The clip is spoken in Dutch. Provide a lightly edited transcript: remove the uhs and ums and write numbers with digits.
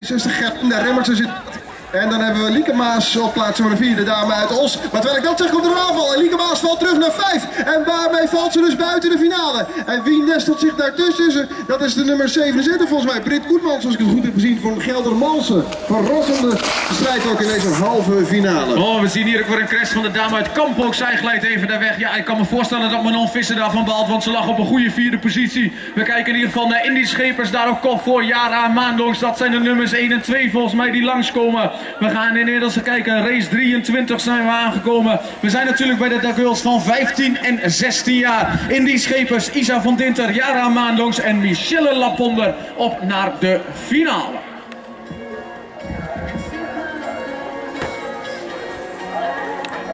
60 de Remmertsen zit. En dan hebben we Lieke Maas op plaats nummer 4, de dame uit Os. Maar terwijl ik dat zeg, komt er een aanval. En Lieke Maas valt terug naar 5. En daarmee valt ze dus buiten de finale. En wie nestelt zich daartussen? Dat is de nummer 77 volgens mij. Britt Koetmans, zoals ik het goed heb gezien, voor Geldermalsen. Verrassende strijd ook in deze halve finale. Oh, we zien hier ook weer een crash van de dame uit Kamp. Ook zij glijdt even daar weg. Ja, ik kan me voorstellen dat Manon Visser daarvan behaalt, want ze lag op een goede 4e positie. We kijken in ieder geval naar Indie Schepers, daar ook kop voor. Yara Maandongs, dat zijn de nummers 1 en 2 volgens mij die langskomen. We gaan inmiddels kijken, race 23 zijn we aangekomen. We zijn natuurlijk bij de girls van 15 en 16 jaar. Indie Schepers, Isa van Dinter, Yara Maandongs en Michelle Laponder op naar de finale.